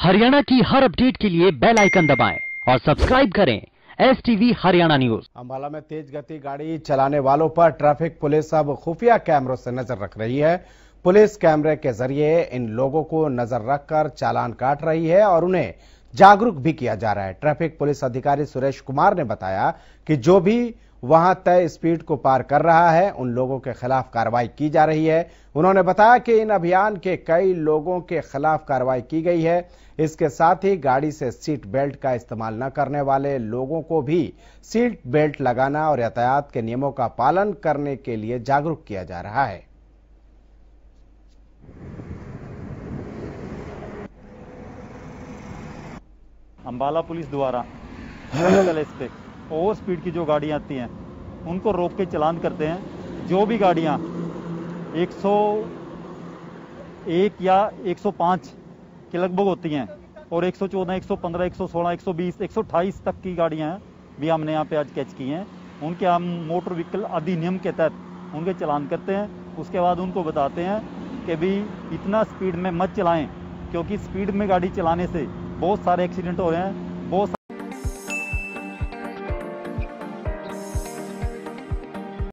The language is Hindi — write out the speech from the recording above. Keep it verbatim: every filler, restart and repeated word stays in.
हरियाणा की हर अपडेट के लिए बेल आइकन दबाएं और सब्सक्राइब करें S TV Haryana news. Ambala में तेज गति गाड़ी चलाने वालों पर ट्रैफिक पुलिस अब खुफिया कैमरों से नजर रख रही है। पुलिस कैमरे के जरिए इन लोगों को नजर रखकर चालान काट रही है और उन्हें जागरूक भी किया जा रहा है। ट्रैफिक पुलिस अधिकारी सुरेश कुमार ने बताया कि जो भी वहां तय स्पीड को पार कर रहा है उन लोगों के खिलाफ कार्रवाई की जा रही है। उन्होंने बताया कि इन अभियान के कई लोगों के खिलाफ कार्रवाई की गई है। इसके साथ ही गाड़ी से सीट बेल्ट का इस्तेमाल न करने वाले लोगों को भी सीट बेल्ट लगाना और यातायात के नियमों का पालन करने के लिए जागरूक किया जा रहा है। अंबाला पुलिस द्वारा इस पे ओवर स्पीड की जो गाड़ियां आती हैं उनको रोक के चालान करते हैं। जो भी गाड़ियां एक सौ एक या एक सौ पाँच के लगभग होती हैं और एक सौ चौदह, एक सौ पंद्रह, एक सौ सोलह, एक सौ बीस, एक सौ अट्ठाईस तक की गाड़ियां भी हमने यहाँ पे आज कैच की हैं। उनके हम मोटर व्हीकल अधिनियम के तहत उनके चालान करते हैं। उसके बाद उनको बताते हैं कि भी इतना स्पीड में मत चलाएं, क्योंकि स्पीड में गाड़ी चलाने से बहुत सारे एक्सीडेंट हो रहे हैं। बहुत